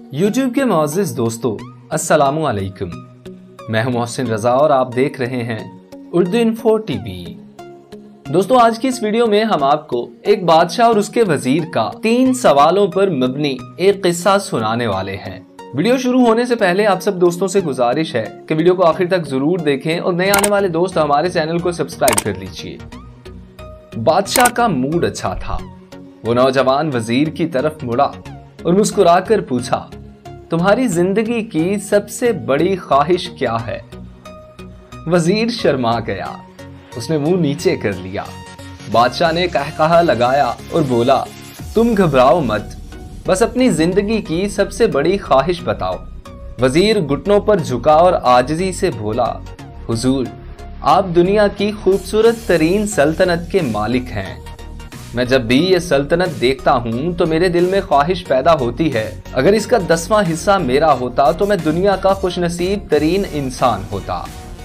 YouTube के मुअज़्ज़िज़ दोस्तों, अस्सलामु अलैकुम। मैं हूं मोहसिन रजा और आप देख रहे हैं उर्दू इन्फो टीवी। दोस्तों, आज की इस वीडियो में हम आपको एक बादशाह और उसके वजीर का 3 सवालों पर मबनी एक किस्सा सुनाने वाले हैं। वीडियो शुरू होने से पहले आप सब दोस्तों से गुजारिश है कि वीडियो को आखिर तक जरूर देखें और नए आने वाले दोस्त हमारे चैनल को सब्सक्राइब कर लीजिए। बादशाह का मूड अच्छा था। वो नौजवान वजीर की तरफ मुड़ा और मुस्कुराकर पूछा, तुम्हारी जिंदगी की सबसे बड़ी ख्वाहिश क्या है? वजीर शर्मा गया। उसने मुंह नीचे कर लिया। बादशाह ने कहकहा लगाया और बोला, तुम घबराओ मत, बस अपनी जिंदगी की सबसे बड़ी ख्वाहिश बताओ। वजीर घुटनों पर झुका और आजिज़ी से बोला, हुजूर, आप दुनिया की खूबसूरत तरीन सल्तनत के मालिक हैं। मैं जब भी ये सल्तनत देखता हूँ तो मेरे दिल में ख्वाहिश पैदा होती है, अगर इसका 10वां हिस्सा मेरा होता तो मैं दुनिया का खुशनसीब तरीन इंसान होता।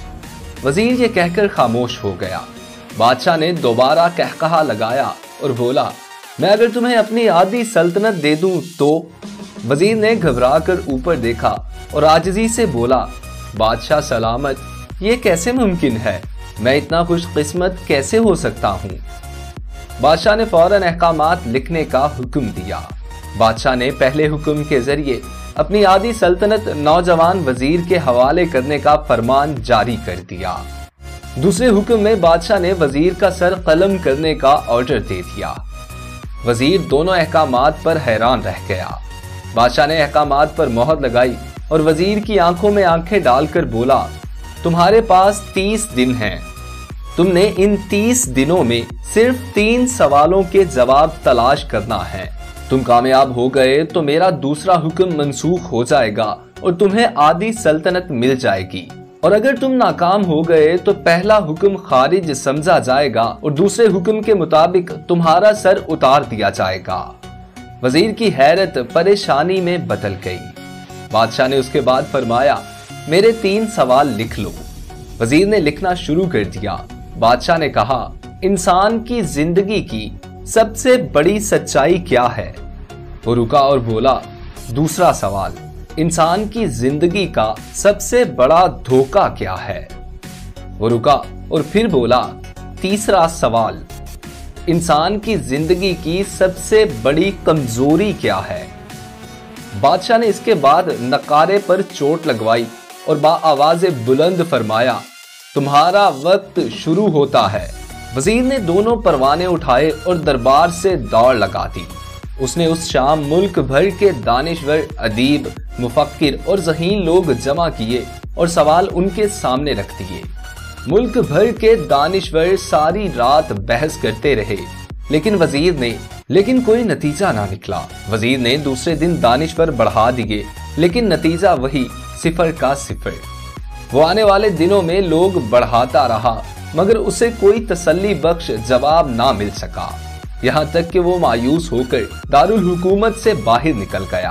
वजीर ये कहकर खामोश हो गया। बादशाह ने दोबारा कहकहा लगाया और बोला, मैं अगर तुम्हें अपनी आधी सल्तनत दे दूं तो? वजीर ने घबरा कर ऊपर देखा और आजिज़ी से बोला, बादशाह सलामत, ये कैसे मुमकिन है? मैं इतना खुशकिस्मत कैसे हो सकता हूँ? बादशाह ने फौरन अहकामात लिखने का हुक्म दिया। बादशाह ने पहले हुक्म के जरिए अपनी आधी सल्तनत नौजवान वजीर के हवाले करने का फरमान जारी कर दिया। दूसरे हुक्म में बादशाह ने वजीर का सर कलम करने का ऑर्डर दे दिया। वजीर दोनों अहकामात पर हैरान रह गया। बादशाह ने अहकामात पर मोहर लगाई और वजीर की आंखों में आंखें डालकर बोला, तुम्हारे पास 30 दिन हैं। तुमने इन 30 दिनों में सिर्फ 3 सवालों के जवाब तलाश करना है। तुम कामयाब हो गए तो मेरा दूसरा हुक्म मंसूख हो जाएगा और तुम्हें आधी सल्तनत मिल जाएगी, और अगर तुम नाकाम हो गए तो पहला हुक्म खारिज समझा जाएगा और दूसरे हुक्म के मुताबिक तुम्हारा सर उतार दिया जाएगा। वजीर की हैरत परेशानी में बदल गई। बादशाह ने उसके बाद फरमाया, मेरे 3 सवाल लिख लो। वजीर ने लिखना शुरू कर दिया। बादशाह ने कहा, इंसान की जिंदगी की सबसे बड़ी सच्चाई क्या है? वो रुका और बोला, दूसरा सवाल, इंसान की जिंदगी का सबसे बड़ा धोखा क्या है? वो रुका और फिर बोला, तीसरा सवाल, इंसान की जिंदगी की सबसे बड़ी कमजोरी क्या है? बादशाह ने इसके बाद नकारे पर चोट लगवाई और बाआवाज़े बुलंद फरमाया, तुम्हारा वक्त शुरू होता है। वजीर ने दोनों परवाने उठाए और दरबार से दौड़ लगा दी। उसने उस शाम मुल्क भर के दानिश्वर, अदीब, मुफक्किर और ज़हीन लोग जमा किए और सवाल उनके सामने रख दिए। मुल्क भर के दानिश्वर सारी रात बहस करते रहे, लेकिन कोई नतीजा ना निकला। वजीर ने दूसरे दिन दानिश्वर बढ़ा दिए, लेकिन नतीजा वही, 0 का 0। वो आने वाले दिनों में लोग बढ़ाता रहा, मगर उसे कोई तसल्ली बख्श जवाब ना मिल सका। यहाँ तक कि वो मायूस होकर दारुल हुकूमत से बाहर निकल गया।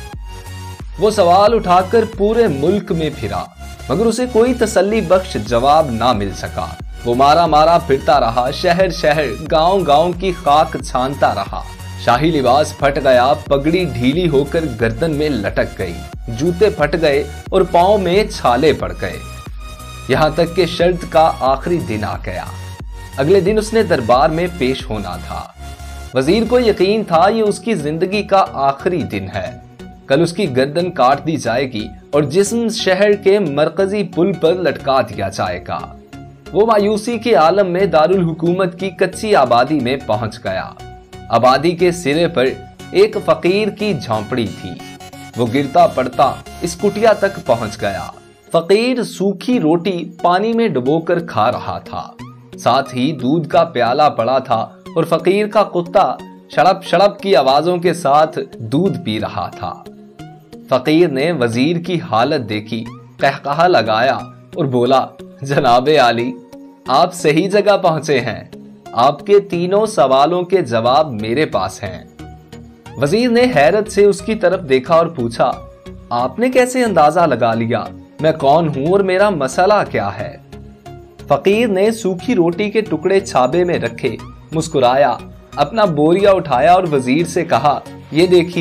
वो सवाल उठाकर पूरे मुल्क में फिरा, मगर उसे कोई तसल्ली बख्श जवाब ना मिल सका। वो मारा मारा फिरता रहा, शहर शहर, गांव गांव की खाक छानता रहा। शाही लिबास फट गया, पगड़ी ढीली होकर गर्दन में लटक गई, जूते फट गए और पांव में छाले पड़ गए। यहाँ तक कि शर्त का आखिरी दिन आ गया। अगले दिन उसने दरबार में पेश होना था। वजीर को यकीन था ये उसकी जिंदगी का आखिरी दिन है। कल उसकी गर्दन काट दी जाएगी और जिस्म शहर के मरकजी पुल पर लटका दिया जाएगा। वो मायूसी के आलम में दारुल हुकूमत की कच्ची आबादी में पहुंच गया। आबादी के सिरे पर एक फकीर की झोंपड़ी थी। वो गिरता पड़ता इस कुटिया तक पहुंच गया। फकीर सूखी रोटी पानी में डुबोकर खा रहा था, साथ ही दूध का प्याला पड़ा था और फकीर का कुत्ता शड़प शड़प की आवाजों के साथ दूध पी रहा था। फकीर ने वजीर की हालत देखी, कहकहा लगाया और बोला, जनाबे आली, आप सही जगह पहुंचे हैं। आपके 3 सवालों के जवाब मेरे पास हैं। वजीर ने हैरत से उसकी तरफ देखा और पूछा, आपने कैसे अंदाजा लगा लिया मैं कौन हूं और मेरा मसला क्या है? फकीर ने सूखी रोटी के टुकड़े छाबे में रखे, मुस्कुराया, अपना बोरिया उठाया और वजीर से कहा, ये देखिए,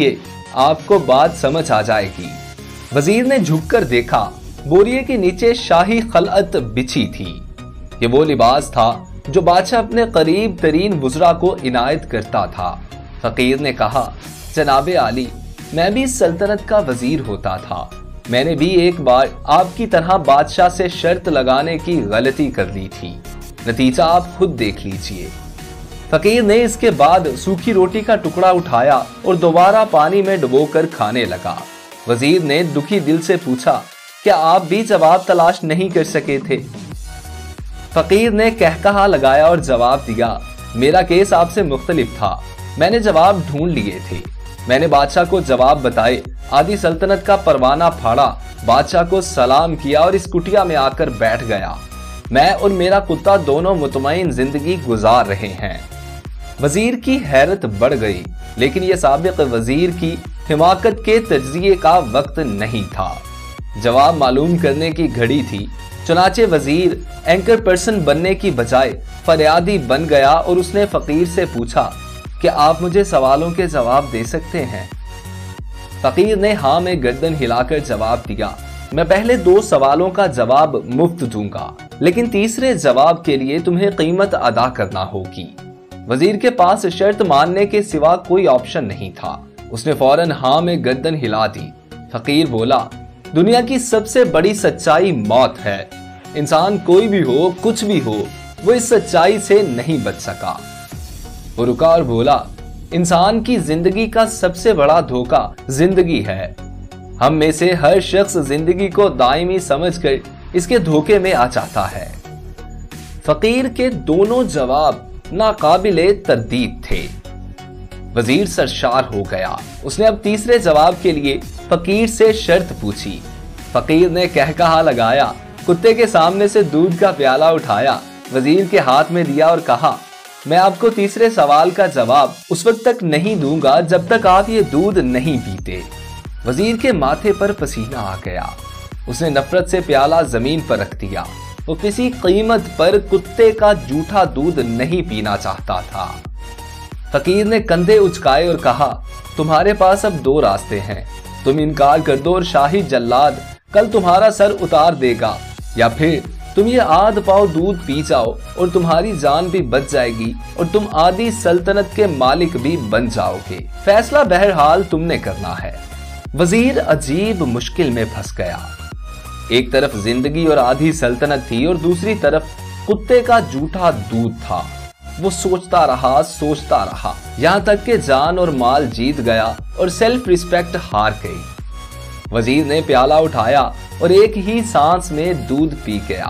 آپ کو बात समझ आ जाएगी। वजीर ने झुककर देखा, बोरिये के नीचे शाही खलअत बिछी थी। ये वो लिबास था जो बादशाह अपने करीब तरीन वुज़रा को इनायत करता था। फकीर ने कहा, जनाबे आली, मैं भी सल्तनत का वजीर होता था। मैंने भी एक बार आपकी तरह बादशाह से शर्त लगाने की गलती कर ली थी। नतीजा आप खुद देख लीजिए। फकीर ने इसके बाद सूखी रोटी का टुकड़ा उठाया और दोबारा पानी में डुबोकर खाने लगा। वजीर ने दुखी दिल से पूछा, क्या आप भी जवाब तलाश नहीं कर सके थे? फकीर ने कहकहा लगाया और जवाब दिया, मेरा केस आपसे मुख्तलिफ था। मैंने जवाब ढूंढ लिए थे। मैंने बादशाह को जवाब बताए, आदि सल्तनत का परवाना फाड़ा, बादशाह को सलाम किया और इस कुटिया में आकर बैठ गया। मैं और मेरा कुत्ता दोनों मुतमईन जिंदगी गुजार रहे हैं। वजीर की हैरत बढ़ गई, लेकिन यह साबिक वजीर की हिमाकत के तज्जिए का वक्त नहीं था। जवाब मालूम करने की घड़ी थी। चुनाचे वजीर एंकर पर्सन बनने की बजाय फरियादी बन गया और उसने फकीर से पूछा, क्या आप मुझे सवालों के जवाब दे सकते हैं? फकीर ने हाँ में गर्दन हिलाकर जवाब दिया, मैं पहले 2 सवालों का जवाब मुफ्त दूंगा, लेकिन तीसरे जवाब के लिए तुम्हें कीमत अदा करना होगी। वजीर के पास शर्त मानने के सिवा कोई ऑप्शन नहीं था। उसने फौरन हाँ में गर्दन हिला दी। फकीर बोला, दुनिया की सबसे बड़ी सच्चाई मौत है। इंसान कोई भी हो, कुछ भी हो, वो इस सच्चाई से नहीं बच सका। वो रुका और बोला, इंसान की जिंदगी का सबसे बड़ा धोखा जिंदगी है। हम में से हर शख्स जिंदगी को दायमी समझकर इसके धोखे में आ जाता है। फकीर के दोनों जवाब नाकाबिले तरदीद थे। वजीर सरशार हो गया। उसने अब तीसरे जवाब के लिए फकीर से शर्त पूछी। फकीर ने कहकहा लगाया, कुत्ते के सामने से दूध का प्याला उठाया, वजीर के हाथ में दिया और कहा, मैं आपको तीसरे सवाल का जवाब उस वक्त तक नहीं दूंगा जब तक आप ये दूध नहीं पीते। वजीर के माथे पर पसीना आ गया। उसने नफरत से प्याला जमीन पर रख दिया। वो किसी कीमत पर कुत्ते का जूठा दूध नहीं पीना चाहता था। फकीर ने कंधे उचकाए और कहा, तुम्हारे पास अब 2 रास्ते हैं। तुम इनकार कर दो और शाही जल्लाद कल तुम्हारा सर उतार देगा, या फिर तुम ये आध पाव दूध पी जाओ और तुम्हारी जान भी बच जाएगी और तुम आधी सल्तनत के मालिक भी बन जाओगे। फैसला बहरहाल तुमने करना है। वजीर अजीब मुश्किल में फंस गया। एक तरफ जिंदगी और आधी सल्तनत थी और दूसरी तरफ कुत्ते का जूठा दूध था। वो सोचता रहा यहाँ तक कि जान और माल जीत गया और सेल्फ रिस्पेक्ट हार गई। वजीर ने प्याला उठाया और एक ही सांस में दूध पी गया।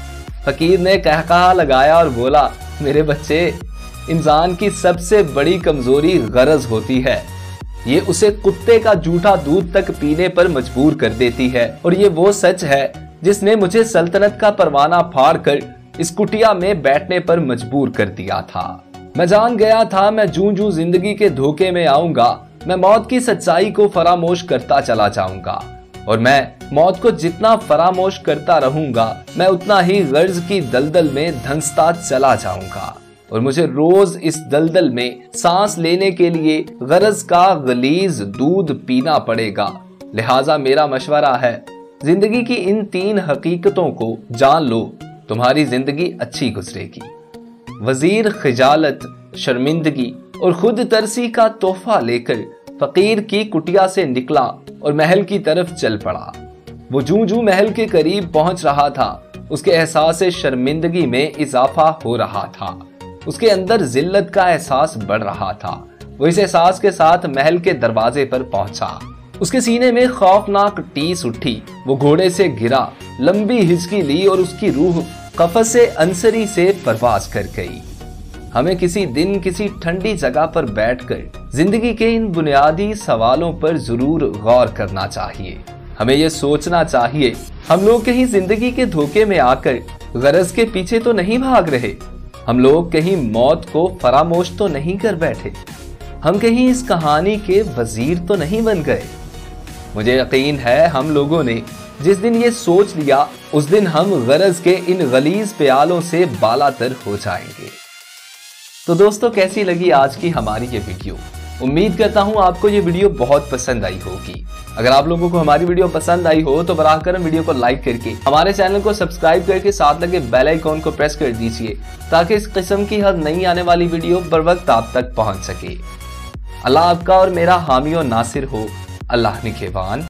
फकीर ने कहकहा लगाया और बोला, मेरे बच्चे, इंसान की सबसे बड़ी कमजोरी गरज होती है। ये उसे कुत्ते का जूठा दूध तक पीने पर मजबूर कर देती है, और ये वो सच है जिसने मुझे सल्तनत का परवाना फाड़ कर इस कुटिया में बैठने पर मजबूर कर दिया था। मैं जान गया था मैं जूं जिंदगी के धोखे में आऊंगा, मैं मौत की सच्चाई को फरामोश करता चला जाऊंगा, और मैं मौत को जितना फरामोश करता रहूंगा मैं उतना ही गर्ज की दलदल में धंसता चला जाऊंगा, और मुझे रोज इस दलदल में सांस लेने के लिए गरज का गलीज दूध पीना पड़ेगा। लिहाजा मेरा मशवरा है, जिंदगी की इन 3 हकीकतों को जान लो, तुम्हारी जिंदगी अच्छी गुजरेगी। वजीर खिजालत, शर्मिंदगी और खुद तरसी का तोहफा लेकर फकीर की कुटिया से निकला और महल की तरफ चल पड़ा। वो जूं महल के करीब पहुंच रहा था, उसके एहसास शर्मिंदगी में इजाफा हो रहा था। उसके अंदर जिल्लत का एहसास बढ़ रहा था। वो इस एहसास के साथ महल के दरवाजे पर पहुंचा। उसके सीने में खौफनाक टीस उठी। वो घोड़े से गिरा, लंबी हिचकी ली और उसकी रूह कफसे अंसरी से परवाज कर गई। हमें किसी दिन किसी ठंडी जगह पर बैठकर जिंदगी के इन बुनियादी सवालों पर जरूर गौर करना चाहिए। हमें यह सोचना चाहिए, हम लोग कहीं जिंदगी के धोखे में आकर गरज के पीछे तो नहीं भाग रहे। हम लोग कहीं मौत को फरामोश तो नहीं कर बैठे। हम कहीं इस कहानी के वजीर तो नहीं बन गए। मुझे यकीन है हम लोगों ने जिस दिन ये सोच लिया, उस दिन हम गरज के इन गलीज प्यालों से बालातर हो जाएंगे। तो दोस्तों, कैसी लगी आज की हमारी ये वीडियो? उम्मीद करता हूँ आपको ये वीडियो बहुत पसंद आई होगी। अगर आप लोगों को हमारी वीडियो पसंद आई हो तो बराह करम वीडियो को लाइक करके हमारे चैनल को सब्सक्राइब करके साथ लगे बेल आइकॉन को प्रेस कर दीजिए, ताकि इस किस्म की हर नई आने वाली वीडियो बर वक्त आप तक पहुंच सके। अल्लाह आपका और मेरा हामी और नासिर हो। अल्लाह निगहबान।